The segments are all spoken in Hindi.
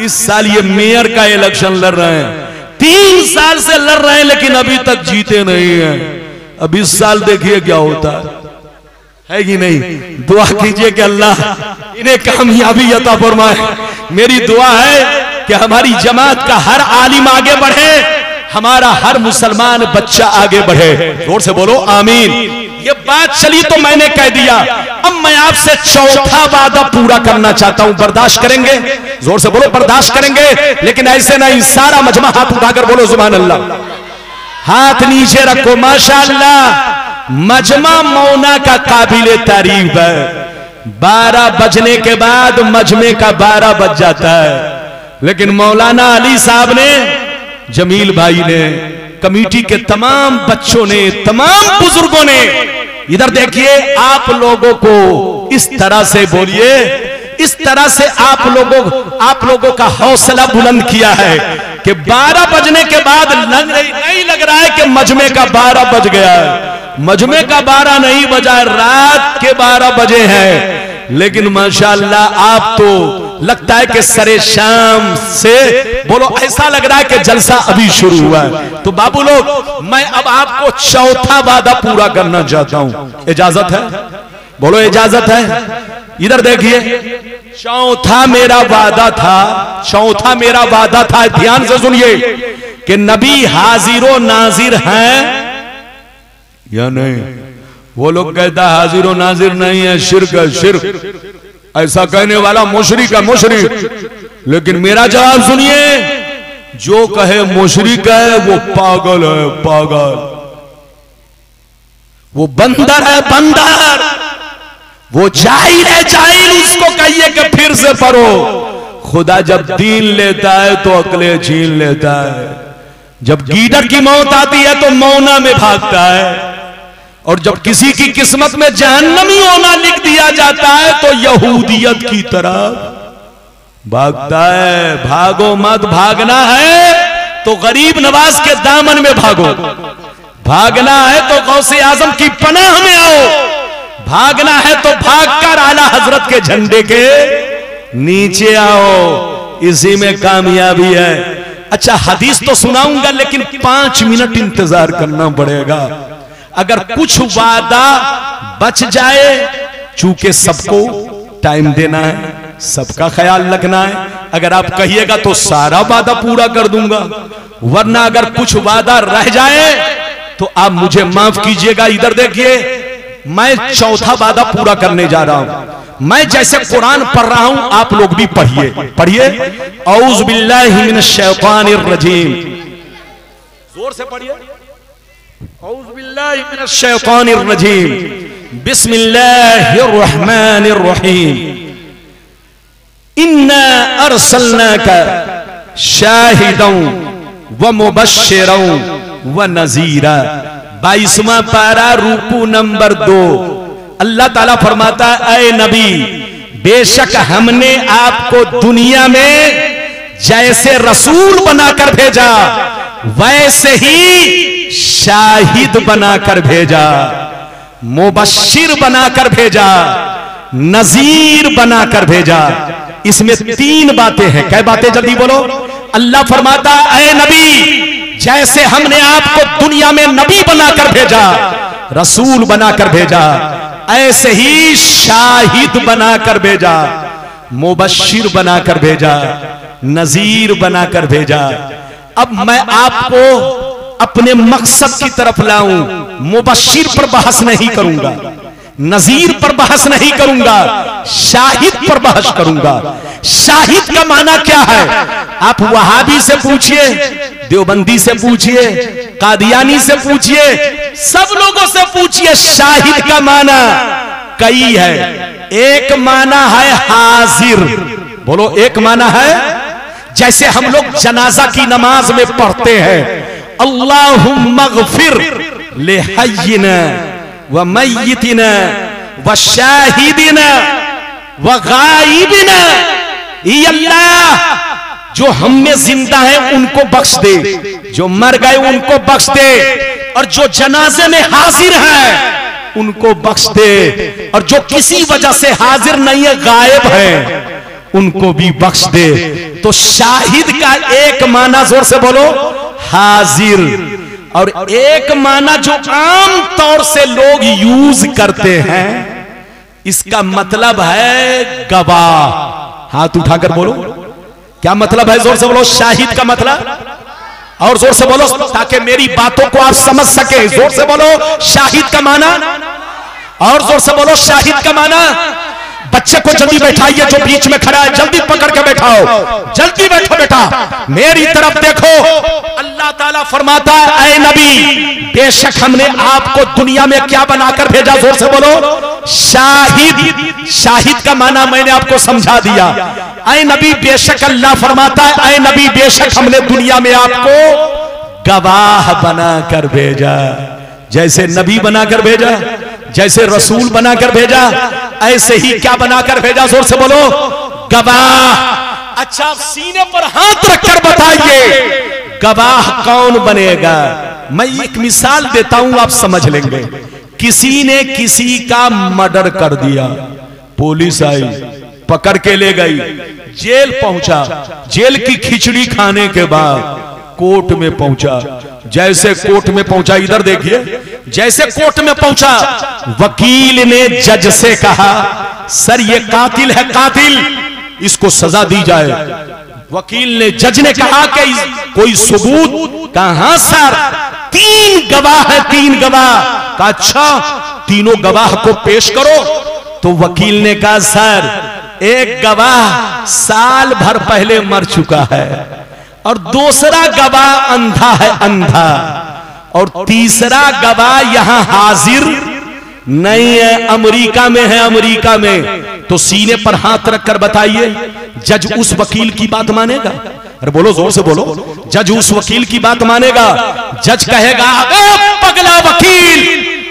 इस साल ये मेयर का इलेक्शन लड़ रहे हैं, 3 साल से लड़ रहे हैं लेकिन अभी तक जीते नहीं हैं। अब इस साल देखिए क्या होता है कि नहीं। दुआ कीजिए कि अल्लाह इन्हें कामयाबी अता फरमाए। मेरी दुआ है कि हमारी जमात का हर आलिम आगे बढ़े, हमारा हर मुसलमान बच्चा आगे बढ़े। जोर से बोलो आमीन। ये बात चली तो मैंने कह दिया, अब मैं आपसे चौथा वादा पूरा करना चाहता हूं। बर्दाश्त करेंगे? जोर से बोलो बर्दाश्त करेंगे। लेकिन ऐसे नहीं, सारा मजमा हाथ उठाकर बोलो सुभान अल्लाह। हाथ नीचे रखो। माशाअल्लाह मजमा मौना का काबिले तारीफ है। 12 बजने के बाद मजमे का 12 बज जाता है, लेकिन मौलाना अली साहब ने, जमील भाई ने, कमेटी के तमाम बच्चों ने, तमाम बुजुर्गों ने, इधर देखिए, आप लोगों को इस तरह से बोलिए, इस तरह से आप लोगों का हौसला बुलंद किया है कि 12 बजने के बाद नहीं लग रहा है कि मजमे का 12 बज गया है। मजमे का 12 नहीं बजा, रात के 12 बजे हैं। लेकिन माशाअल्लाह आप तो लगता है कि सरे शाम से बोलो, ऐसा लग रहा है कि जलसा अभी शुरू हुआ है। तो बाबू लोग, मैं अब आपको चौथा वादा पूरा करना चाहता हूं। इजाजत है? बोलो इजाजत है? इधर देखिए, चौथा मेरा वादा था, ध्यान से सुनिए, कि नबी हाजिर व नाजिर हैं या नहीं। वो लोग कहता है हाजिर व नाजिर नहीं है, शिर्क है, शिर्क। ऐसा कहने वाला मुशरिक है, मुशरिक। लेकिन मेरा जवाब सुनिए, जो कहे मुशरिक है वो पागल है, पागल। वो बंदर है, बंदर। वो जाहिल है, जाहिल। उसको कहिए कि फिर से पढ़ो। खुदा जब दीन लेता है तो अकले छीन लेता है। जब गीदड़ की मौत आती है तो मौना में भागता है, और जब किसी की किस्मत में जहन्नमी होना लिख दिया जाता है तो यहूदियत की तरफ भागता है। भागो मत, भागना है तो गरीब नवाज के दामन में भागो, भागना है तो गौसे आजम की पनाह में आओ, भागना है तो भागकर आला हजरत के झंडे के नीचे आओ। इसी में कामयाबी है। अच्छा, हदीस तो सुनाऊंगा लेकिन 5 मिनट इंतजार करना पड़ेगा। अगर कुछ वादा बच जाए, चूंकि सबको टाइम देना है, सबका ख्याल रखना है, अगर आप कहिएगा तो सारा वादा पूरा कर दूंगा, वरना अगर कुछ वादा रह जाए तो आप मुझे माफ कीजिएगा। इधर देखिए, मैं चौथा वादा पूरा करने जा रहा हूं। मैं जैसे कुरान पढ़ रहा हूं, आप लोग भी पढ़िए, पढ़िए। औज़ु बिल्लाहि मिनश शैतानिर रजीम। जोर से पढ़िए। औज़ु बिल्लाहि मिनश शैतानिर रजीम। बिस्मिल्लाहिर रहमानिर रहीम। इन्ना अरसलनाका शाहिदन व मुबश्शिरन व नज़ीरा। 22वां पारा, रूकू नंबर 2। अल्लाह ताला फरमाता है, ऐ नबी, बेशक हमने आपको दुनिया में जैसे रसूल बनाकर भेजा, वैसे ही शाहिद बनाकर भेजा, मुबश्शिर बनाकर भेजा, नजीर बनाकर भेजा। इसमें 3 बातें हैं। क्या बातें? जल्दी बोलो। अल्लाह फरमाता, ऐ नबी, जैसे हमने आपको दुनिया में नबी बनाकर भेजा, रसूल बनाकर भेजा, ऐसे ही शाहिद बनाकर भेजा, मुबश्शिर बनाकर भेजा, नजीर बनाकर भेजा। अब मैं आपको अपने मकसद की तरफ लाऊं। मुबश्शिर पर बहस नहीं करूंगा, नजीर पर बहस नहीं करूंगा, शाहिद पर बहस करूंगा। शाहिद का माना क्या है? आप वहाबी से पूछिए, देवबंदी से पूछिए, कादियानी से पूछिए, सब लोगों से पूछिए, शाहिद का माना कई है। एक माना है हाजिर। बोलो, एक माना है, जैसे हम लोग जनाजा की नमाज में पढ़ते हैं, अल्लाहुम्मा ग़फ़िर लिहय्यिना व मय्यितिना व शाहिदिना व गायबिना। अल्लाह, जो हम में जिंदा है उनको बख्श दे, जो मर गए उनको बख्श दे, और जो जनाजे में हाजिर है उनको बख्श दे, और जो किसी वजह से हाजिर नहीं है, गायब है, उनको भी बख्श दे। तो शाहिद का एक माना, जोर से बोलो, हाजिर, और एक माना जो आम तौर से लोग यूज करते हैं, इसका मतलब है गवाह। हाथ उठाकर बोलो, क्या मतलब है? जोर से बोलो शाहिद का मतलब, और जोर से बोलो ताकि मेरी बातों को आप समझ सके। जोर से बोलो शाहिद का माना, और जोर से बोलो शाहिद का माना। बच्चे को जल्दी बैठाइए, जो बीच में खड़ा है जल्दी पकड़ के बैठाओ, जल्दी बैठो बेटा, मेरी तरफ देखो। अल्लाह ताला फरमाता है, ऐ नबी, बेशक हमने आपको दुनिया में क्या बनाकर भेजा? जोर से बोलो शाहिद। शाहिद का माना मैंने आपको समझा दिया। ऐ नबी, बेशक अल्लाह फरमाता है, ऐ नबी, बेशक हमने दुनिया में आपको गवाह बनाकर भेजा। जैसे नबी बनाकर भेजा, जैसे रसूल बनाकर भेजा, ऐसे ही क्या बनाकर भेजा? जोर से बोलो गवाह। अच्छा, सीने पर हाथ रखकर बताइए गवाह कौन बनेगा? मैं एक मिसाल देता हूं, आप समझ लेंगे। किसी ने किसी का मर्डर कर दिया, पुलिस आई, पकड़ के ले गई, जेल पहुंचा। जेल की खिचड़ी खाने के बाद कोर्ट में पहुंचा। जैसे कोर्ट में पहुंचा, इधर देखिए, जैसे कोर्ट में पहुंचा, वकील ने जज से कहा, सर ये कातिल है, कातिल, इसको सजा दी जाए। वकील ने, जज ने कहा कि कोई सबूत? कहां सर, 3 गवाह है, 3 गवाह। कहा अच्छा, तीनों गवाह को पेश करो। तो वकील ने कहा सर, एक गवाह साल भर पहले मर चुका है, और दूसरा गवाह अंधा है, अंधा, और तीसरा गवाह यहां हाजिर नहीं है, अमेरिका में है, अमेरिका में। तो सीने पर हाथ रखकर बताइए, जज उस वकील की बात मानेगा? अरे बोलो, जोर से बोलो, जज उस वकील की बात मानेगा? जज कहेगा, अबे पगला वकील,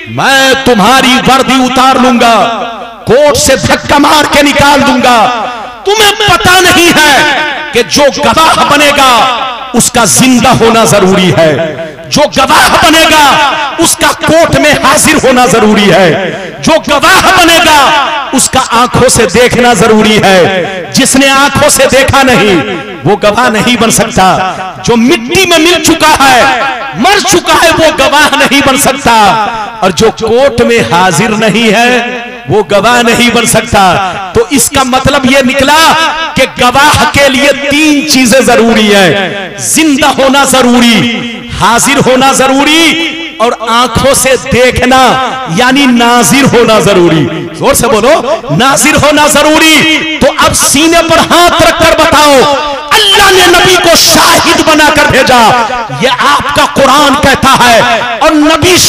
मैं तुम्हारी वर्दी उतार लूंगा, कोर्ट से धक्का मार के निकाल दूंगा। तुम्हें पता नहीं है कि जो गवाह बनेगा उसका जिंदा होना जरूरी है, जो गवाह बनेगा उसका कोर्ट में हाजिर होना जरूरी है, जो गवाह बनेगा उसका आंखों से देखना जरूरी है। जिसने आंखों से देखा नहीं वो गवाह नहीं बन सकता। जो मिट्टी में मिल चुका है, मर चुका है, वो गवाह नहीं बन सकता। और जो कोर्ट में हाजिर नहीं है वो गवाह नहीं बन सकता। तो इसका मतलब यह निकला कि गवाह के लिए 3 चीजें जरूरी है, जिंदा होना जरूरी, हाजिर होना जरूरी, और आंखों से देखना यानी नाजिर होना जरूरी। जोर से बोलो, नाजिर होना जरूरी। तो अब सीने पर हाथ रखकर बताओ, अल्लाह ने नबी को शाहिद बनाकर भेजा, यह आपका कुरान कहता है। और नबी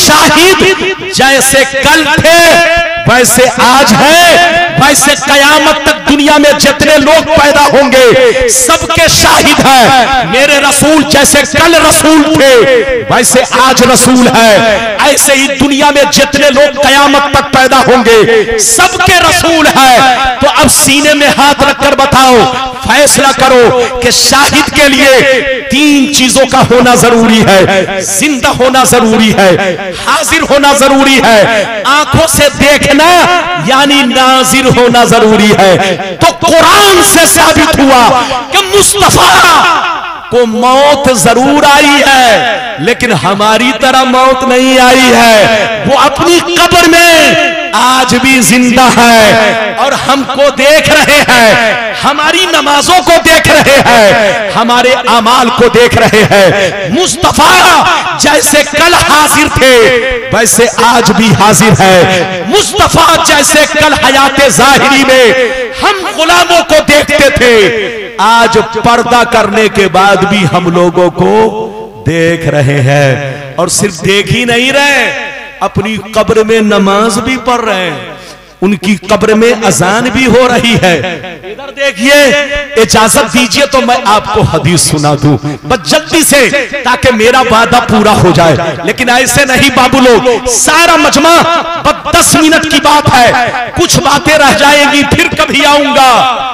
शाहिद जैसे कल थे वैसे आज है, वैसे कयामत तक दुनिया में जितने लोग पैदा होंगे सबके शाहिद है। मेरे रसूल जैसे कल रसूल थे वैसे आज रसूल है। ऐसे ही दुनिया में जितने लोग कयामत तक पैदा होंगे सबके रसूल है। तो अब सीने में हाथ रखकर बताओ, फैसला करो कि शाहिद के लिए 3 चीजों का होना जरूरी है, जिंदा होना जरूरी है, हाजिर होना जरूरी है, आंखों से देखना यानी नाजिर होना जरूरी है। तो कुरान से साबित हुआ कि मुस्तफा को मौत जरूर आई है लेकिन हमारी तरह मौत नहीं आई है। वो अपनी कब्र में आज भी जिंदा है और हमको देख रहे हैं, हमारी नमाजों को देख रहे हैं, हमारे अमाल को देख रहे हैं। मुस्तफा जैसे कल हाजिर थे वैसे आज भी हाजिर है। मुस्तफा जैसे कल हयाते जाहिरी में हम गुलामों को देखते थे, आज पर्दा करने के बाद भी हम लोगों को देख रहे हैं। और सिर्फ देख ही नहीं रहे, अपनी कब्र में नमाज भी पढ़ रहे हैं, उनकी कब्र में अजान भी हो रही है। इधर देखिए, इजाजत दीजिए तो मैं आपको हदीस सुना दूं बस जल्दी से, ताकि मेरा वादा पूरा हो जाए। लेकिन ऐसे नहीं बाबू लोग, सारा मजमा बस 10 मिनट की बात है, कुछ बातें रह जाएंगी, फिर कभी आऊंगा।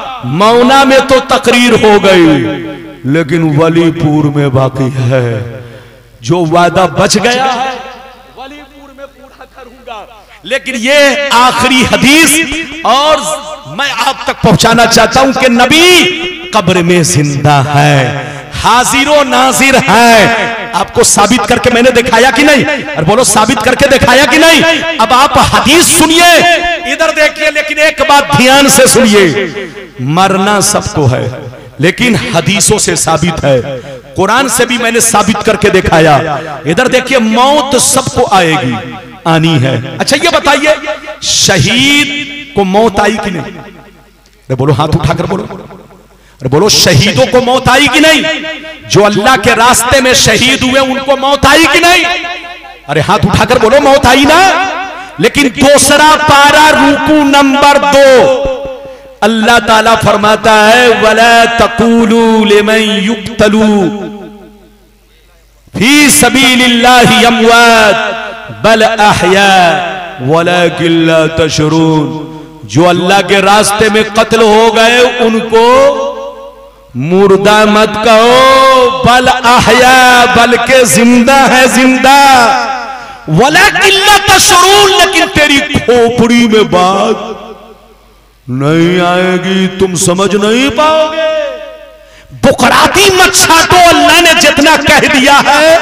मौना में तो तकरीर हो गई लेकिन वलीपुर में बाकी है। जो वादा बच गया है वलीपुर में पूरा करूंगा। लेकिन ये आखिरी हदीस और मैं आप तक पहुंचाना चाहता हूं कि नबी कब्र में जिंदा है, हाजिरो नाजिर है। आपको साबित करके मैंने दिखाया कि नहीं? और बोलो साबित करके दिखाया कि नहीं? अब आप हदीस सुनिए, इधर देखिए, लेकिन एक बात ध्यान से सुनिए, मरना सबको है लेकिन हदीसों से साबित है, कुरान से भी मैंने साबित करके दिखाया। इधर देखिए, मौत सबको आएगी, आनी है। अच्छा ये बताइए, शहीद को मौत आई कि नहीं? अरे बोलो, हाथ उठाकर बोलो, अरे बोलो, शहीदों को मौत आई कि नहीं? जो अल्लाह के रास्ते में शहीद हुए उनको मौत आई कि नहीं? अरे हाथ उठाकर बोलो, मौत आई ना। लेकिन दूसरा पारा रुकू नंबर 2, अल्लाह ताला फरमाता है, वला तकूलू लिमन युक्तलू फी सबीलिल्लाहि अमवात बल अहया वलाकिन ला तशऊरून। जो अल्लाह के रास्ते में कत्ल हो गए उनको मुर्दा मत कहो, बल अहया, बल्कि जिंदा है, जिंदा। वलाकिन ला तशऊरून, लेकिन तेरी खोपड़ी में बात नहीं आएगी, तुम समझ नहीं पाओगे। बुकराती मत छाटो, अल्लाह ने जितना कह दिया है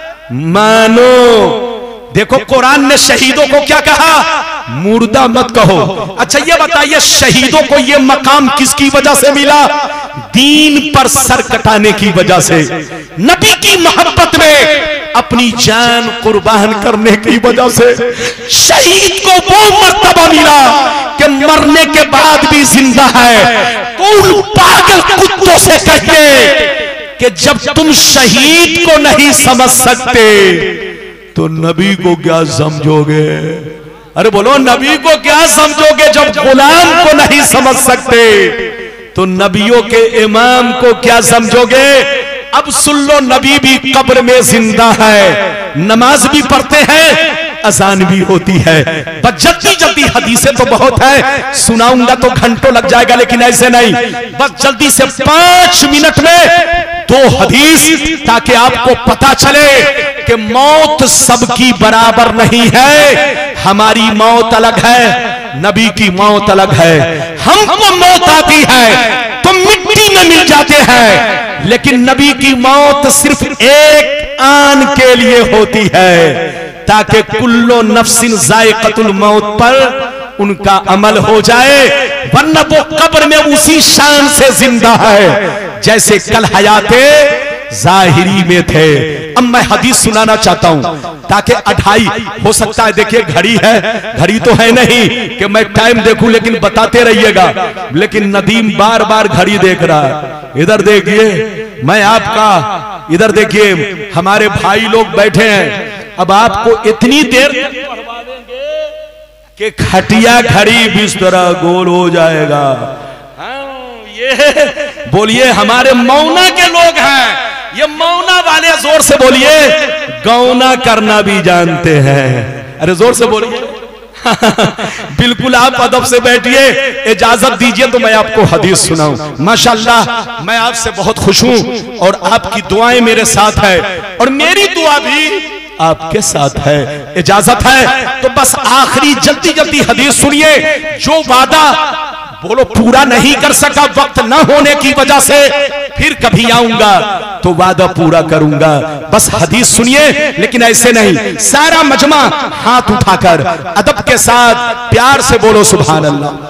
मानो। देखो कुरान ने शहीदों को क्या कहा? मुर्दा मत कहो। अच्छा ये बताइए, शहीदों को ये मकाम किसकी वजह से मिला? दीन पर सर कटाने की वजह से, नबी की मोहब्बत में अपनी जान कुर्बान करने की वजह से। शहीद को वो मर्तबा मिला कि मरने के बाद भी जिंदा है। तो उन पागल कुत्तों से कहिए कि जब तुम शहीद को नहीं समझ सकते तो नबी को क्या समझोगे? अरे बोलो, नबी को क्या समझोगे? जब गुलाम को नहीं समझ सकते तो नबियों के इमाम को क्या समझोगे? अब सुन लो, नबी भी कब्र में जिंदा है, नमाज भी पढ़ते हैं, अजान भी होती है। बस जल्दी जल्दी, हदीसें तो बहुत है, सुनाऊंगा तो घंटों लग जाएगा, लेकिन ऐसे नहीं, बस जल्दी से 5 मिनट में 2 हदीस, ताकि आपको पता चले कि मौत सबकी बराबर नहीं है। हमारी मौत अलग है, नबी की मौत अलग है। हमको मौत आती है तो मिट्टी में मिल जाते हैं, लेकिन नबी की मौत सिर्फ एक आन के लिए होती है, ताकि कुल्लो नफ्सिन जायक़तुल मौत पर उनका अमल हो जाए। वरना वो कब्र में उसी शान से जिंदा है जैसे कल हयाते जाहिरी में थे। अब मैं हदीस सुनाना चाहता हूं ताकि 2:30 हो सकता है। देखिए घड़ी है, घड़ी तो है नहीं कि मैं टाइम देखूं, लेकिन बताते रहिएगा। लेकिन नदीम बार बार घड़ी देख रहा है। इधर देखिए, मैं आपका, इधर देखिए, हमारे भाई लोग बैठे हैं। अब आपको इतनी देर पढ़वा देंगे कि खटिया घड़ी बिस्तरा गोल हो जाएगा। हाँ, ये बोलिए, हमारे मौना के लोग हैं, ये मौना वाले जोर से बोलिए, गौना करना भी जानते हैं। अरे जोर से बोलिए। बिल्कुल, आप अदब से बैठिए, इजाजत दीजिए तो मैं आपको हदीस सुनाऊं। माशाअल्लाह, मैं आपसे बहुत खुश हूं और आपकी दुआएं मेरे साथ है और मेरी दुआ भी आपके साथ है। इजाजत है तो बस आखिरी जल्दी जल्दी हदीस सुनिए। जो वादा बोलो पूरा नहीं कर सका वक्त न होने की वजह से, फिर कभी आऊंगा तो वादा पूरा करूंगा। बस हदीस सुनिए, लेकिन ऐसे नहीं, सारा मजमा हाथ उठाकर अदब के साथ प्यार से बोलो सुभान अल्लाह।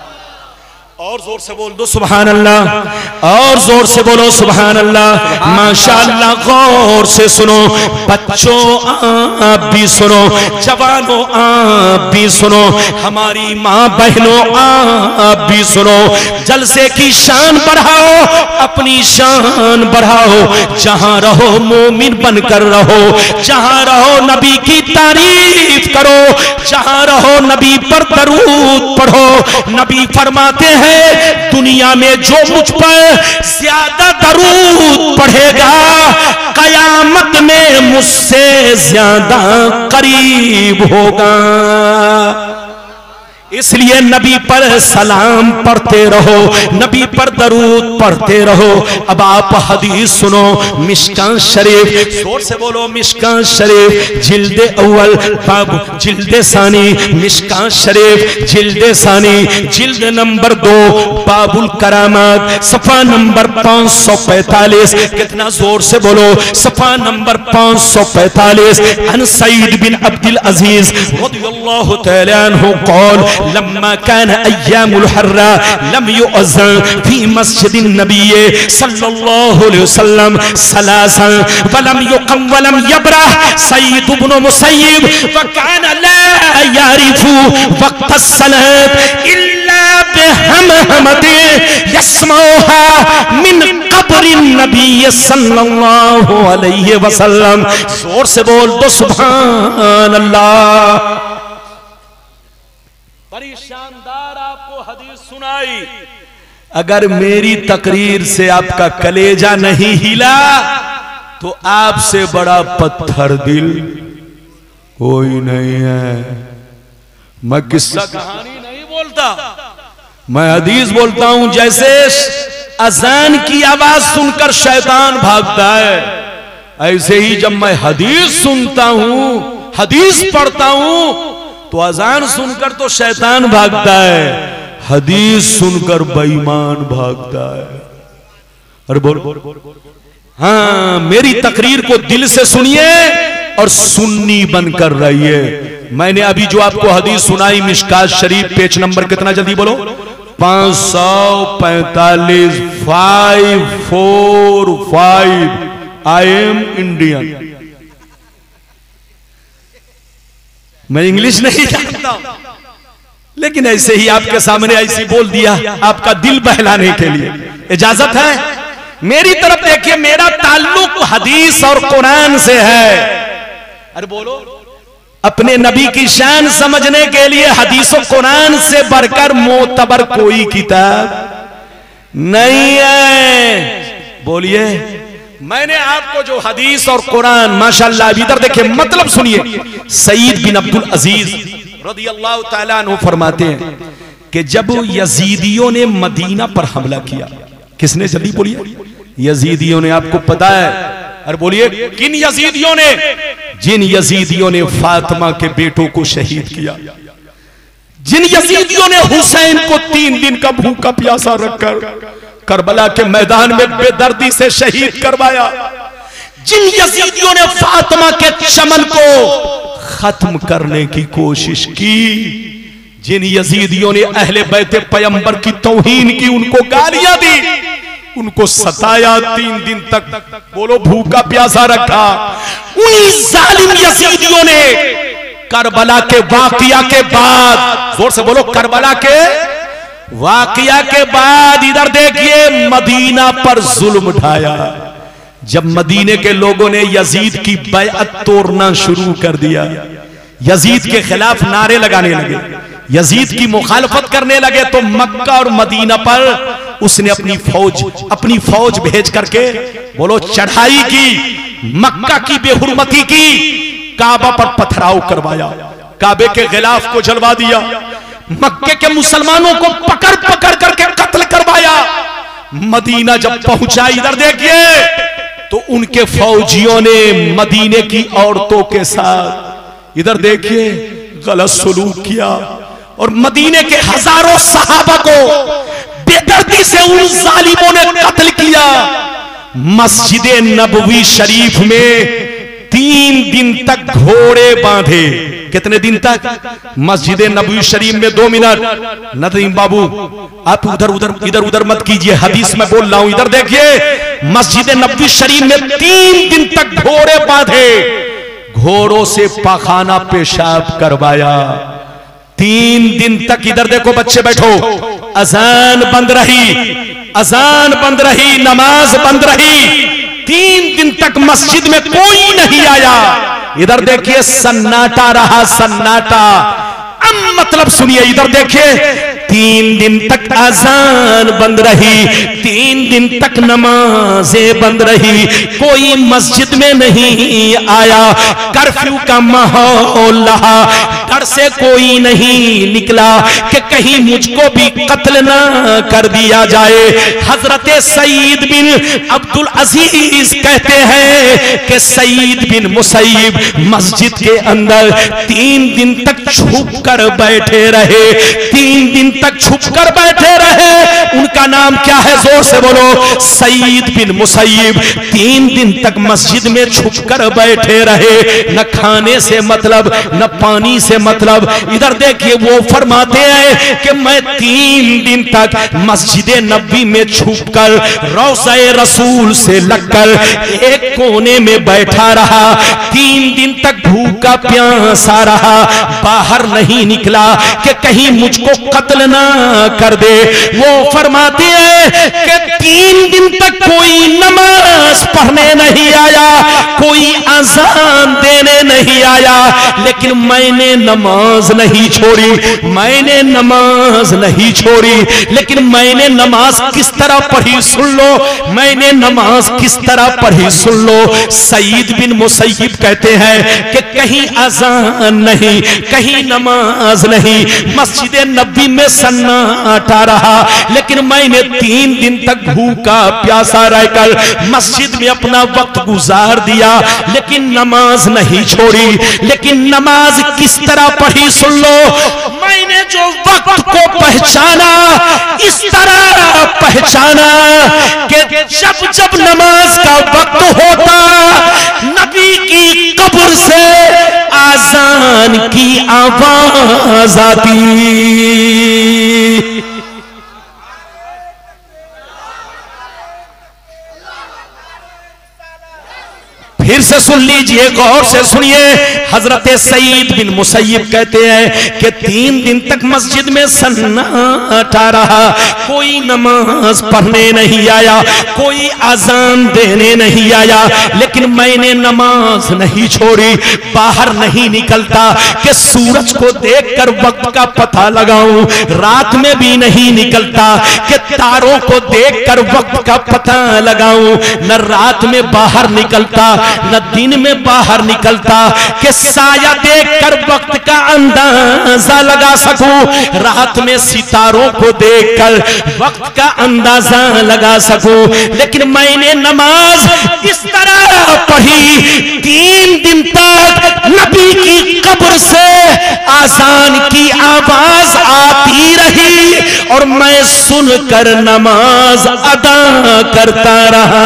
और जोर से बोल दो सुभान अल्लाह, और जोर से बोलो सुभान अल्लाह। माशाअल्लाह, गौर से सुनो बच्चों, आप भी सुनो, जवानों आप भी सुनो, हमारी माँ बहनों आप भी सुनो। जलसे की शान बढ़ाओ, अपनी शान बढ़ाओ। जहां रहो मोमिन बनकर रहो, जहां रहो नबी की तारीफ करो, जहां रहो नबी पर दरूद पढ़ो। नबी फरमाते हैं, दुनिया में जो मुझ पर ज्यादा दरूद पढ़ेगा, कयामत में मुझसे ज्यादा करीब होगा। इसलिए नबी पर सलाम पढ़ते रहो, नबी पर दरूद पढ़ते रहो। अब आप हदीस सुनो, मिशकात शरीफ, जोर से बोलो मिशकात शरीफ, जिल्दे अव्वल बाब जिल्दे सानी, मिशकात शरीफ जिल्दे सानी, जिल्द नंबर 2, बाबुल करामात, सफा नंबर 545। कितना जोर से बोलो, सफा नंबर 545। अन सईद बिन अब्दुल अजीज रज़ियल्लाहु तआला अन्हु क़ाल लम्मा कान अय्यामुल हर्रा लम युअज़्ज़न फी मस्जिदिन नबी सल्लल्लाहु अलैहि वसल्लम सलासन वलम युक़म वलम यबरह सईद इब्न मुसय्यिब व कान ला यारिफु वक्त अस्सलात इल्ला बिहमहमति यस्मऊहा मिन कब्रि नबी सल्लल्लाहु अलैहि वसल्लम। जोर से बोल दो सुभान अल्लाह। बड़ी शानदार आपको हदीस सुनाई। अगर मेरी तकरीर से आपका कलेजा नहीं हिला तो आपसे बड़ा पत्थर दिल कोई नहीं है। मैं किस्सा कहानी नहीं बोलता, मैं हदीस बोलता हूं। जैसे अजान की आवाज सुनकर शैतान भागता है, ऐसे ही जब मैं हदीस सुनता हूं, हदीस पढ़ता हूं, तो अजान सुनकर तो शैतान भागता है, हदीस सुनकर बेईमान भागता है। अरे बोल, हाँ, मेरी तकरीर को दिल से सुनिए और सुन्नी बनकर रहिए। मैंने अभी जो आपको हदीस सुनाई मिशकात शरीफ, पेज नंबर कितना, जल्दी बोलो, 545, 545। I am Indian. मैं इंग्लिश नहीं जानता, लेकिन ऐसे ही आपके सामने ऐसी बोल दिया आपका दिल बहलाने के लिए। इजाजत है? मेरी तरफ देखिए, मेरा ताल्लुक हदीस और कुरान से है। अरे बोलो, अपने नबी की शान समझने के लिए हदीस और कुरान से बढ़कर मोतबर कोई किताब नहीं है। बोलिए, मैंने आपको जो हदीस और कुरान, माशाअल्लाह, इधर देखिए, मतलब सुनिए। सईद बिन अब्दुल अजीज रज़ियल्लाहु ताला अन्हु फरमाते हैं कि जब यजीदियों ने मदीना पर हमला किया, किसने, जल्दी बोलिए, यजीदियों ने, आपको पता है? अरे बोलिए, किन यजीदियों ने? जिन यजीदियों ने फातिमा के बेटों को शहीद किया, जिन यजीदियों ने हुसैन को 3 दिन का भूखा प्यासा रखकर करबला के मैदान में बेदर्दी से शहीद करवाया, जिन यजीदियों ने फातिमा के चमन को खत्म करने की कोशिश की, जिन यजीदियों ने अहले बैते पैगंबर की तौहीन की, उनको गालियां दी, उनको सताया, 3 दिन तक बोलो भूखा प्यासा रखा, उन्हीं जालिम यजीदियों ने करबला के वाकया के बाद, जोर से बोलो, करबला के वाकया के बाद इधर देखिए मदीना पर जुल्म उठाया। जब मदीने के लोगों ने यजीद की बैअत तोड़ना शुरू कर दिया, यजीद के खिलाफ नारे लगाने लगे, यजीद की मुखालफत करने लगे, तो मक्का और मदीना पर उसने अपनी फौज भेज करके बोलो चढ़ाई की, मक्का की बेहुरमती की, काबा पर पथराव करवाया, काबे के गिलाफ को जलवा दिया, मक्के के मुसलमानों को पकड़ पकड़ करके कत्ल करवाया। मदीना जब पहुंचा, इधर देखिए, तो उनके फौजियों ने मदीने की औरतों के साथ, इधर देखिए, गलत सलूक किया और मदीने के हजारों सहाबा को बेदर्दी से उन जालिमों ने कत्ल किया। मस्जिद नबवी शरीफ में 3 दिन तक घोड़े बांधे। कितने दिन तक? मस्जिद नबवी शरीफ में 2 मिनट, नदीम बाबू आप इधर उधर मत कीजिए, हदीस में बोल रहा हूं। इधर देखिए, मस्जिद नबवी शरीफ में 3 दिन तक घोड़े बांधे, घोड़ों से पाखाना पेशाब करवाया 3 दिन तक। इधर देखो बच्चे बैठो, अजान बंद रही, अजान बंद रही, नमाज बंद रही, 3 दिन तक मस्जिद में कोई नहीं आया। इधर देखिए, सन्नाटा रहा, सन्नाटा। अब मतलब सुनिए, इधर देखिए, 3 दिन तक अजान बंद रही, 3 दिन तक नमाजें बंद रही, कोई मस्जिद में नहीं आया, कर्फ्यू का माहौल रहा। डर से कोई नहीं निकला कि कहीं मुझको भी कत्ल ना कर दिया जाए। हजरत सईद बिन अब्दुल अजीज कहते हैं कि सईद बिन मुसैयब मस्जिद के अंदर 3 दिन तक छुप कर बैठे रहे। 3 दिन तक छुप कर बैठे रहे। उनका नाम क्या है? जोर से बोलो। सईद बिन मुसैयब 3 दिन तक मस्जिद में छुप कर बैठे रहे। न खाने से मतलब, न पानी से मतलब। इधर देखिए, वो फरमाते हैं कि मैं 3 दिन तक मस्जिद नबी में छुप कर रौज़े रसूल से लगकर एक कोने में बैठा रहा। 3 दिन तक भूखा प्यासा रहा, बाहर नहीं निकला कि कहीं मुझको कत्ल ना कर दे। वो फरमाते हैं कि 3 दिन तक कोई नमाज पढ़ने नहीं आया, कोई अज़ान देने नहीं आया, लेकिन मैंने नमाज नहीं छोड़ी। मैंने नमाज नहीं छोड़ी, लेकिन मैंने नमाज किस तरह पढ़ी सुन लो। मैंने नमाज किस तरह पढ़ी सुन लो। सईद बिन मुसैयब कहते हैं कि कहीं अज़ान नहीं, कहीं नमाज नहीं, मस्जिद नबी में सन्नाटा रहा, लेकिन मैंने 3 दिन तक भूखा प्यासा रहकर मस्जिद में अपना वक्त गुजार दिया, लेकिन नमाज नहीं छोड़ी। लेकिन नमाज किस तरह पढ़ी सुन लो। मैंने जो वक्त को पहचाना, इस तरह पहचाना कि जब जब नमाज का वक्त होता, नबी की कब्र से आजान की आवाज आती। फिर से सुन लीजिए, गौर से सुनिए। हजरत सईद बिन मुसैयब कहते हैं कि 3 दिन तक मस्जिद में सन्नाटा रहा, कोई नमाज पढ़ने नहीं आया, कोई अजान देने नहीं आया, लेकिन मैंने नमाज नहीं छोड़ी। बाहर नहीं निकलता कि सूरज को देखकर वक्त का पता लगाऊं, रात में भी नहीं निकलता कि तारों को देखकर वक्त का पता लगाऊं, न रात में बाहर निकलता न दिन में बाहर निकलता कि साया देखकर वक्त का अंदाजा लगा सकूं, रात में सितारों को देखकर वक्त का अंदाजा लगा सकूं। लेकिन मैंने नमाज इस तरह पढ़ी, 3 दिन तक नबी की कब्र से आजान की आवाज आती रही और मैं सुनकर नमाज अदा करता रहा।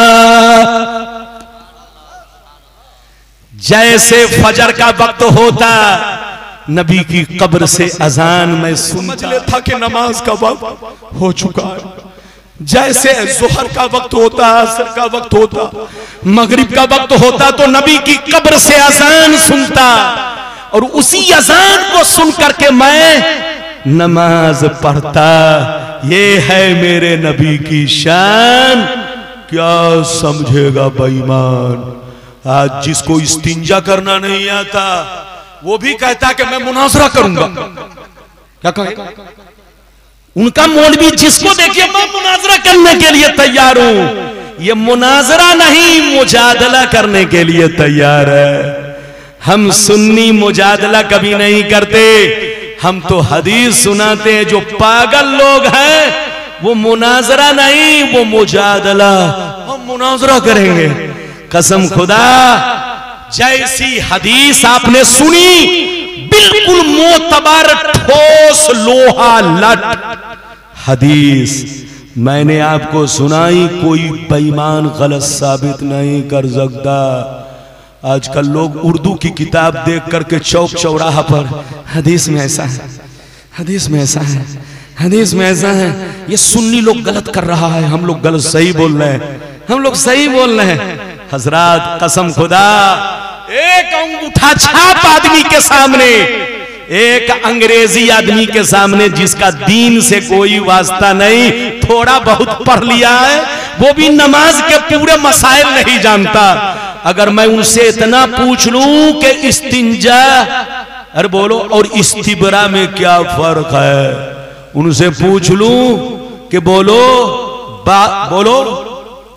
जैसे फजर का वक्त होता, नबी की कब्र से अजान मैं समझ लेता कि नमाज का वक्त हो चुका है। जैसे जोहर का वक्त होता, असर का वक्त होता, मगरिब का वक्त होता, तो नबी की कब्र से अजान सुनता और उसी अजान को सुन करके मैं नमाज पढ़ता। ये है मेरे नबी की शान। क्या समझेगा बेईमान? आज जिसको इस्तिंजा करना नहीं आता, वो भी कहता कि मैं मुनाजरा करूंगा। क्या कहेगा? उनका मौलवी जिसको देखिए मैं मुनाजरा करने के लिए तैयार हूं। ये मुनाजरा नहीं, मुजादला करने के लिए तैयार है। हम सुन्नी मुजादला कभी नहीं करते, हम तो हदीस सुनाते हैं। जो पागल लोग हैं वो मुनाजरा नहीं, वो मुजादला। हम मुनाजरा करेंगे। कसम खुदा, जैसी हदीस आपने सुनी, बिल्कुल मोतबर ठोस लोहा लट हदीस मैंने आपको सुनाई, कोई बेईमान गलत साबित नहीं कर सकता। आजकल लोग उर्दू की किताब देख करके चौक चौराहा पर हदीस में ऐसा है, हदीस में ऐसा है, हदीस में ऐसा है। ये सुन्नी लोग गलत कर रहा है, हम लोग गलत सही बोल रहे हैं, हम लोग सही बोल रहे हैं। हजरात, कसम खुदा, एक अंगूठा छाप आदमी के सामने, एक अंग्रेजी आदमी के सामने जिसका दीन से कोई वास्ता नहीं, थोड़ा बहुत पढ़ लिया है, वो भी नमाज के पूरे मसाइल नहीं जानता। अगर मैं उनसे इतना पूछ लूं कि इस्तिंजा, अरे बोलो, और इस्तिबरा में क्या फर्क है, उनसे पूछ लूं कि बोलो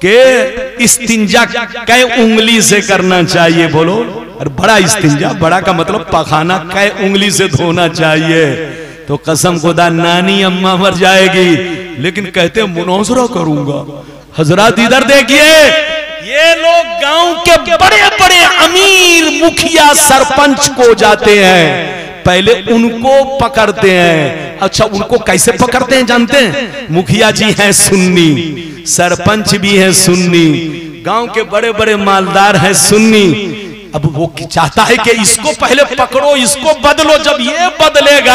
कि इस्तिंजा कै उंगली से करना चाहिए, बोलो। और बड़ा इस्तिंजा, बड़ा का मतलब पखाना कै उंगली से धोना चाहिए। तो कसम खुदा नानी अम्मा मर जाएगी, लेकिन कहते मुनाजरा करूंगा। हजरत इधर देखिए, ये लोग गांव के बड़े बड़े अमीर मुखिया सरपंच को जाते हैं, पहले उनको पकड़ते हैं। अच्छा, उनको कैसे पकड़ते हैं जानते हैं? मुखिया जी हैं सुन्नी, सरपंच भी हैं सुन्नी, गांव के बड़े बड़े मालदार हैं सुन्नी। अब वो चाहता है कि इसको पहले पकड़ो, इसको बदलो। जब ये बदलेगा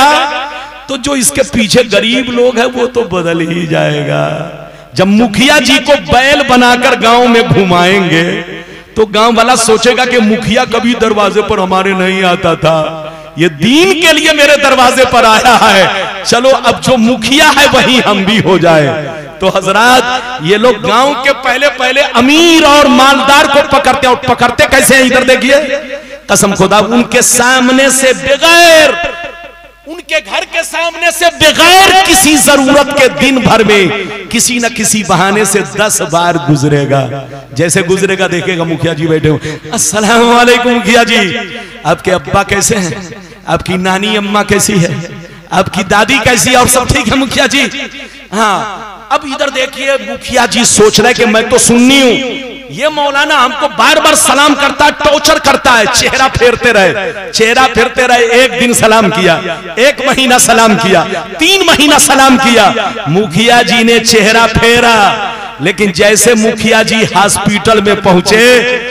तो जो इसके पीछे गरीब लोग हैं वो तो बदल ही जाएगा। जब मुखिया जी को बैल बनाकर गांव में घुमाएंगे तो गांव वाला सोचेगा कि मुखिया कभी दरवाजे पर हमारे नहीं आता था, ये दीन के लिए मेरे दरवाजे पर आया है, चलो अब जो मुखिया है वही हम भी हो जाए। तो हजरात, ये लोग गांव के पहले पहले अमीर और मालदार को पकड़ते हैं। और पकड़ते कैसे हैं इधर देखिए, कसम खुदा, उनके सामने से बगैर, उनके घर के सामने से बगैर किसी जरूरत के दिन भर में किसी न किसी बहाने से 10 बार गुजरेगा। जैसे गुजरेगा देखेगा मुखिया जी बैठे हो, अस्सलाम वालेकुम मुखिया जी, आपके अब्बा कैसे हैं, आपकी नानी अम्मा कैसी है, आपकी दादी कैसी है, और सब ठीक है मुखिया जी? हाँ। अब इधर देखिए, मुखिया जी सोच रहे कि मैं तो सुन्नी हूं, ये मौलाना हमको बार बार सलाम करता है, टॉर्चर करता है, चेहरा फेरते रहे, चेहरा फेरते रहे। एक दिन सलाम किया, 1 महीना सलाम किया, 3 महीना सलाम किया, मुखिया जी ने चेहरा फेरा। लेकिन जैसे मुखिया जी हॉस्पिटल में पहुंचे,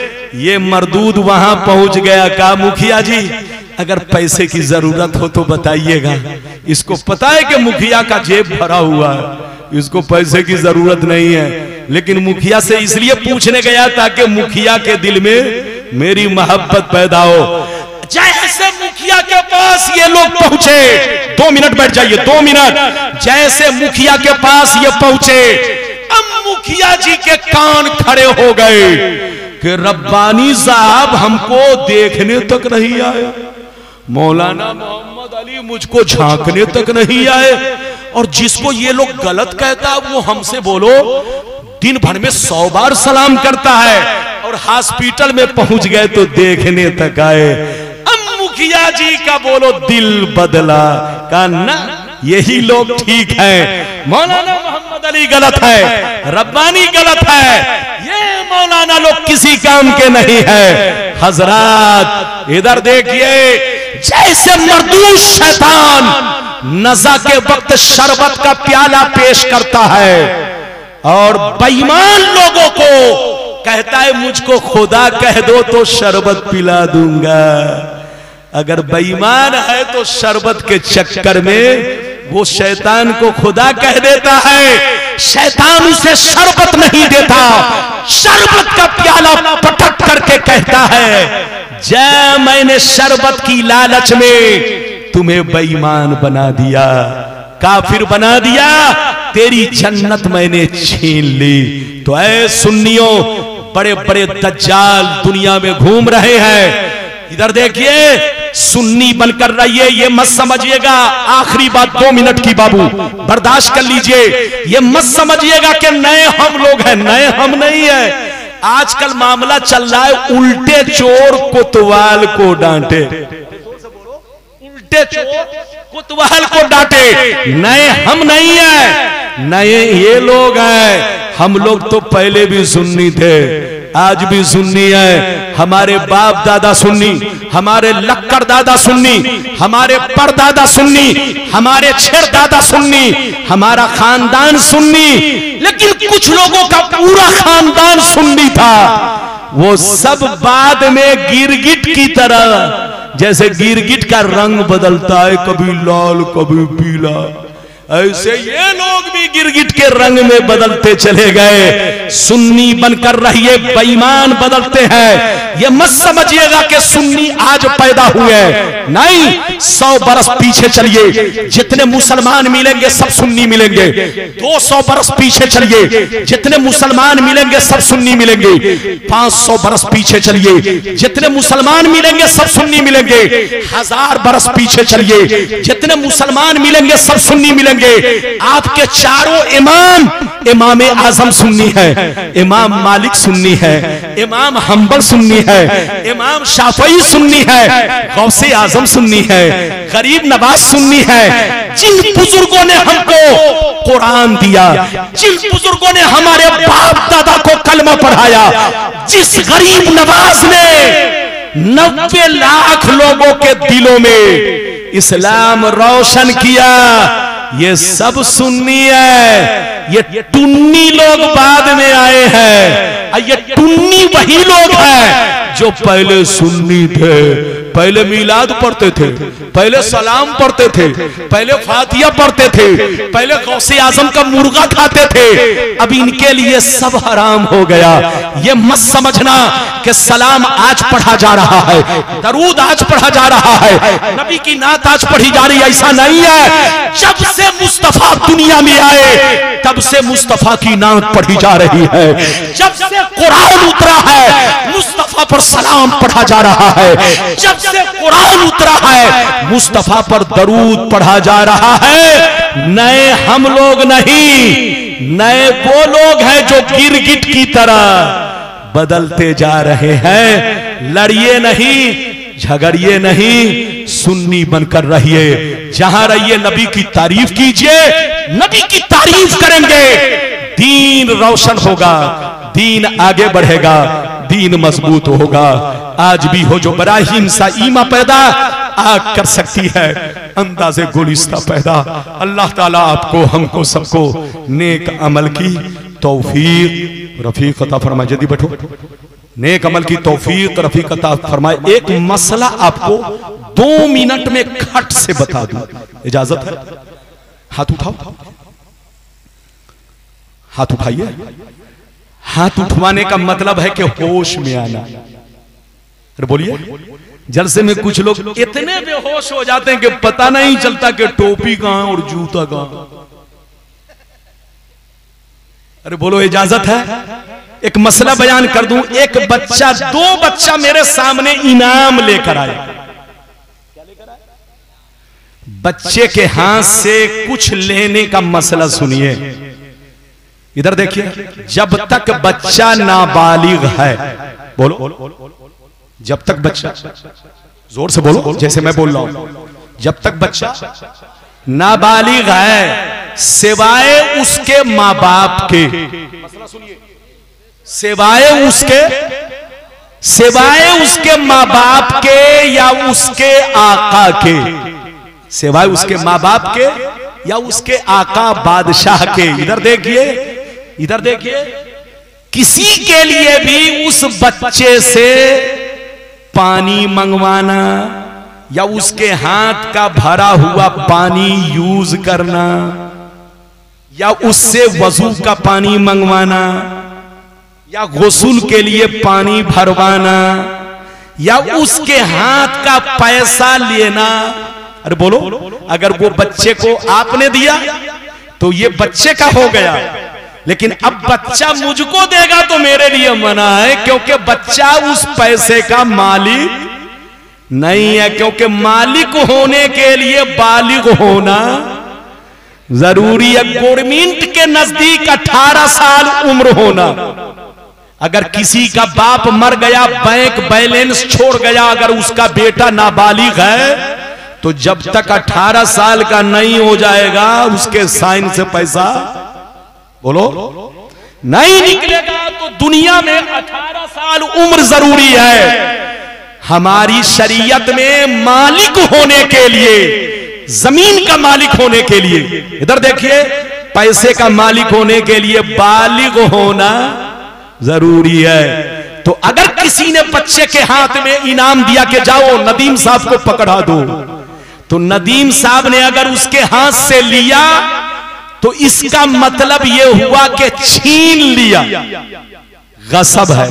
ये मरदूद वहां पहुंच गया। कहा, मुखिया जी अगर पैसे की जरूरत हो तो बताइएगा। इसको पता है कि मुखिया का जेब भरा हुआ है, इसको पैसे की जरूरत नहीं है, लेकिन मुखिया से इसलिए पूछने गया ताकि मुखिया के दिल में मेरी मोहब्बत पैदा हो। जैसे मुखिया के पास ये लोग पहुंचे, 2 मिनट बैठ जाइए, 2 मिनट। जैसे मुखिया के पास ये पहुंचे, अब मुखिया जी के कान खड़े हो गए कि रब्बानी साहब हमको देखने तक नहीं आए, मौलाना मोहम्मद अली मुझको झांकने तक नहीं आए, और जिसको ये लोग गलत कहता है वो हमसे बोलो दिन भर में 100 बार सलाम करता है, और हॉस्पिटल में पहुंच गए तो देखने तक आए। अब मुखिया जी का बोलो दिल बदला, का ना यही लोग ठीक है, मौलाना मोहम्मद अली गलत है, रब्बानी गलत है, ये मौलाना लोग किसी काम के नहीं है। हजरात इधर देखिए, जैसे मरदूस शैतान नज़ा के वक्त शरबत का प्याला पेश करता है और बेईमान लोगों को कहता है मुझको खुदा कह दो तो शरबत पिला दूंगा। अगर बेईमान है तो शरबत के चक्कर में वो शैतान को खुदा कह देता है, शैतान उसे शरबत नहीं देता, शरबत का प्याला पटक करके कहता है जय मैंने शरबत की लालच में तुम्हें बेईमान बना दिया, काफिर बना दिया, तेरी जन्नत मैंने छीन ली। तो ऐ सुन्नियों, बड़े बड़े दज्जाल दुनिया में घूम रहे हैं। इधर देखिए, सुन्नी बनकर रहिए, ये मत समझिएगा, आखिरी बात 2 मिनट की बाबू बर्दाश्त कर लीजिए, ये मत समझिएगा कि नए हम लोग हैं, नए हम नहीं है। आजकल मामला चल रहा है उल्टे चोर कोतवाल को डांटे, उल्टे चोर कोतवाल को डांटे, नए हम नहीं है, नए ये लोग हैं। हम लोग तो पहले भी सुन्नी थे, आज भी सुन्नी है, हमारे बाप दादा सुन्नी, हमारे लक्कर दादा सुन्नी, हमारे परदादा सुन्नी, हमारे छेर दादा सुन्नी, हमारा खानदान सुन्नी। लेकिन कुछ लोगों का पूरा खानदान सुन्नी था, वो सब बाद में गिरगिट की तरह, जैसे गिरगिट का रंग बदलता है, कभी लाल कभी पीला, ऐसे ये लोग भी गिरगिट के रंग में बदलते चले गए। सुन्नी बनकर रहिए, बेईमान बदलते हैं। ये मत समझिएगा कि सुन्नी आज पैदा हुए, नहीं, 100 बरस पीछे चलिए, जितने मुसलमान मिलेंगे सब सुन्नी मिलेंगे। 200 बरस पीछे चलिए, जितने मुसलमान मिलेंगे सब सुन्नी मिलेंगे। 500 बरस पीछे चलिए, जितने मुसलमान मिलेंगे सब सुन्नी मिलेंगे। 1000 बरस पीछे चलिए, जितने मुसलमान मिलेंगे सब सुन्नी मिलेंगे। मिलेंगे। आपके चारों इमाम, इमाम आजम सुन्नी है, इमाम मालिक सुन्नी है, इमाम हम्बल सुन्नी है, इमाम शाफई सुन्नी है, गौसे आजम सुन्नी है, गरीब नवाज सुन्नी है। जिन बुजुर्गों ने हमको कुरान दिया, जिन बुजुर्गों ने हमारे बाप दादा को कलमा पढ़ाया, जिस गरीब नवाज ने 90 लाख लोगों के दिलों में इस्लाम रोशन किया, ये सब सुन्नी है। ये टुन्नी लोग बाद में आए हैं। ये टुन्नी वही लोग हैं जो पहले सुन्नी थे, पहले मिलाद पढ़ते थे, पहले सलाम पढ़ते थे, पहले फातिया पढ़ते थे, पहले गौसे आजम का मुर्गा खाते थे। अब इनके लिए सब हराम हो गया। ये मत समझना कि सलाम आज पढ़ा जा रहा है, दरूद आज पढ़ा जा रहा है, नबी की नात आज पढ़ी जा रही है, ऐसा नहीं है। जब से मुस्तफा दुनिया में आए तब से मुस्तफा की नात पढ़ी जा रही है। जब से कुरान उतरा है मुस्तफा पर सलाम पढ़ा जा रहा है। जब से कुरान उतरा है मुस्तफा पर दरूद पढ़ा जा रहा है। नए हम लोग नहीं, नए वो लोग हैं जो गिरगिट की तरह बदलते जा रहे हैं। लड़िए नहीं, झगड़िए नहीं, सुन्नी बनकर रहिए। जहां रहिए नबी की तारीफ कीजिए, नबी की तारीफ करेंगे, दीन रोशन होगा, दीन आगे बढ़ेगा, दीन मजबूत होगा। आज भी हो जो बराहीम सा ईमा पैदा आग कर सकती है अंदाजे गुलिस्ता पैदा। अल्लाह ताला आपको, हमको, सबको नेक अमल की तौफीक रफीक अता फरमाए। जल्दी बैठो। नेक अमल की तौफीक रफीक अता फरमाए। एक मसला आपको 2 मिनट में खट से बता दूं, इजाजत है? हाथ उठाओ, हाथ उठाइए। हाथ उठवाने का मतलब है कि होश में आना। अरे बोलिए। जलसे में कुछ लोग इतने बेहोश हो जाते हैं कि पता नहीं चलता कि टोपी कहां और जूता कहां। अरे बोलो, इजाजत है? एक मसला बयान कर दूं। एक बच्चा, 2 बच्चा मेरे सामने इनाम लेकर आए। बच्चे के हाथ से कुछ लेने का मसला सुनिए। इधर देखिए। जब तक बच्चा नाबालिग है, बोलो, जब तक बच्चा, जोर से बोलो जैसे मैं बोल रहा हूं, जब तक बच्चा नाबालिग है, सिवाय उसके मां बाप के, सिवाय उसके मां बाप के या उसके आका के, सिवाय उसके मां बाप के या उसके आका बादशाह के। इधर देखिए, इधर देखिए। किसी के लिए भी उस बच्चे से पानी मंगवाना या उसके हाथ का भरा हुआ पानी यूज करना या उससे वजू का पानी मंगवाना या गुस्ल के लिए पानी भरवाना या उसके हाथ का पैसा लेना। अरे बोलो, अगर वो बच्चे को आपने दिया तो ये बच्चे का हो गया, लेकिन अब बच्चा मुझको देगा तो मेरे लिए मना है, क्योंकि बच्चा उस पैसे का मालिक नहीं है। क्योंकि मालिक होने के लिए बालिग होना जरूरी है। गवर्नमेंट के नजदीक 18 साल उम्र होना। अगर किसी का बाप मर गया, बैंक बैलेंस छोड़ गया, अगर उसका बेटा नाबालिग है तो जब तक 18 साल का नहीं हो जाएगा उसके साइन से पैसा, बोलो, नहीं निकलेगा। तो दुनिया में 18 साल उम्र जरूरी है। हमारी शरीयत में मालिक होने के लिए, जमीन का मालिक होने के लिए, इधर देखिए, पैसे का मालिक होने के लिए बालिग होना जरूरी है। तो अगर किसी ने बच्चे के हाथ में इनाम दिया कि जाओ नदीम साहब को पकड़ा दो, तो नदीम साहब ने अगर उसके हाथ से लिया तो इसका मतलब यह हुआ कि छीन लिया। गसब है,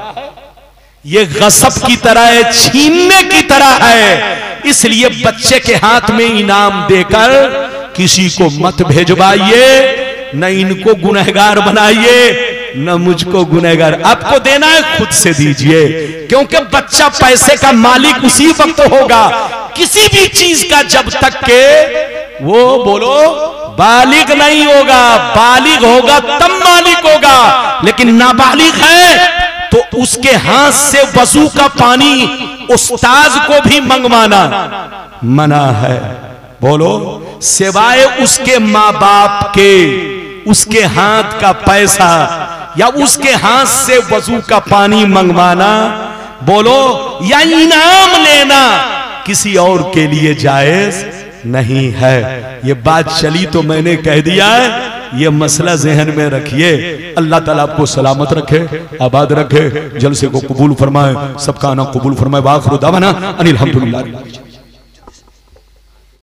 ये गसब की तरह है, छीनने की तरह है। इसलिए बच्चे के हाथ में इनाम देकर किसी को मत भेजवाइए, न इनको गुनहगार बनाइए न मुझको गुनहगार। आपको देना है खुद से दीजिए, क्योंकि बच्चा पैसे का मालिक उसी वक्त होगा, किसी भी चीज का, जब तक के वो, बोलो, बालिग नहीं होगा, बालिग होगा तब मालिक होगा, लेकिन नाबालिग है तो उसके हाथ से वजू का पानी उस्ताद को भी मंगवाना मना है। बोलो, सिवाय उसके माँ बाप के, उसके हाथ का पैसा या उसके हाथ से वजू का पानी मंगवाना, बोलो, या इनाम लेना किसी और के लिए जायज नहीं है। ये बात चली तो मैंने कह दिया है, ये मसला जहन में रखिए। अल्लाह ताला आपको सलामत रखे, आबाद रखे, जलसे को कबूल फरमाए, सबका आना कबूल फरमाए। वाखिर दावाना अनिल हम्दुलिल्लाह।